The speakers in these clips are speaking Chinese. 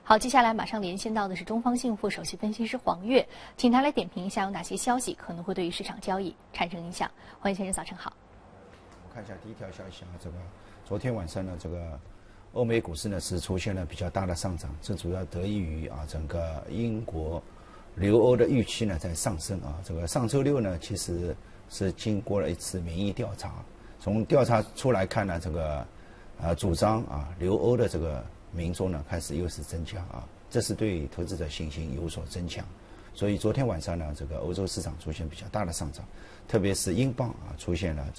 好，接下来马上连线到的是东方幸福首席分析师黄月，请他来点评一下有哪些消息可能会对于市场交易产生影响。黄先生，早晨好。 我看一下第一条消息啊，昨天晚上呢，欧美股市呢是出现了比较大的上涨，这主要得益于整个英国留欧的预期呢在上升啊。上周六呢其实是经过了一次民意调查，从调查出来看呢，主张留欧的民众呢开始又是增加啊，这是对投资者信心有所增强。所以昨天晚上呢，欧洲市场出现比较大的上涨，特别是英镑出现了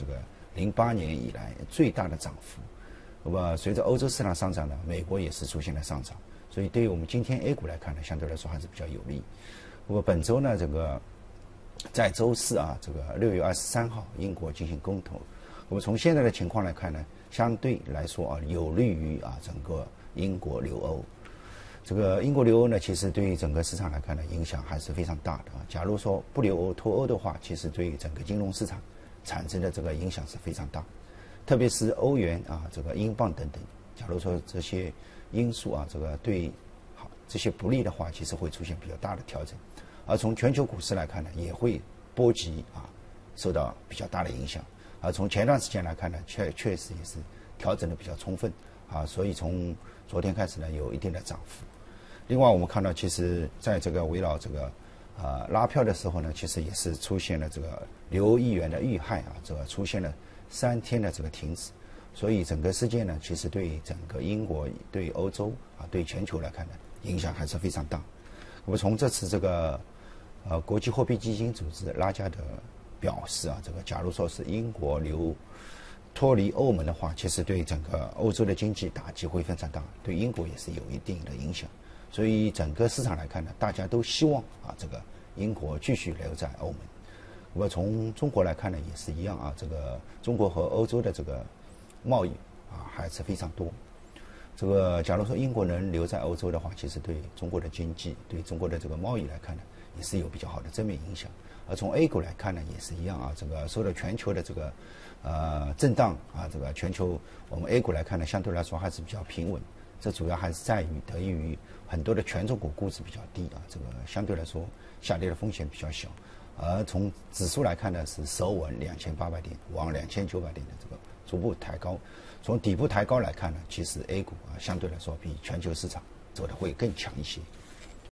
08年以来最大的涨幅。那么随着欧洲市场上涨呢，美国也是出现了上涨，所以对于我们今天 A 股来看呢，相对来说还是比较有利。那么本周呢，在周四6月23号，英国进行公投。那么从现在的情况来看呢，相对来说有利于整个英国留欧。英国留欧呢，其实对于整个市场来看呢，影响还是非常大的。假如说不留欧脱欧的话，其实对于整个金融市场产生的影响是非常大。特别是欧元英镑等等，假如说这些因素对这些不利的话，其实会出现比较大的调整。而从全球股市来看呢，也会波及受到比较大的影响。而从前段时间来看呢，确实也是调整的比较充分所以从昨天开始呢，有一定的涨幅。另外我们看到，其实在围绕拉票的时候呢，其实也是出现了留议员的遇害出现了3天的停止。所以整个事件呢，其实对整个英国、对欧洲对全球来看呢，影响还是非常大。那么从这次国际货币基金组织拉加德表示假如说是英国脱离欧盟的话，其实对整个欧洲的经济打击会非常大，对英国也是有一定的影响。所以整个市场来看呢，大家都希望英国继续留在欧盟。那么从中国来看呢，也是一样中国和欧洲的贸易还是非常多。假如说英国能留在欧洲的话，其实对中国的经济、对中国的贸易来看呢，也是有比较好的正面影响。而从 A 股来看呢，也是一样受到全球的震荡全球我们 A 股来看呢，相对来说还是比较平稳。这主要还是得益于很多的权重股估值比较低相对来说下跌的风险比较小。而从指数来看呢，是守稳2800点，往2900点的逐步抬高。从底部抬高来看呢，其实 A 股相对来说比全球市场走的会更强一些。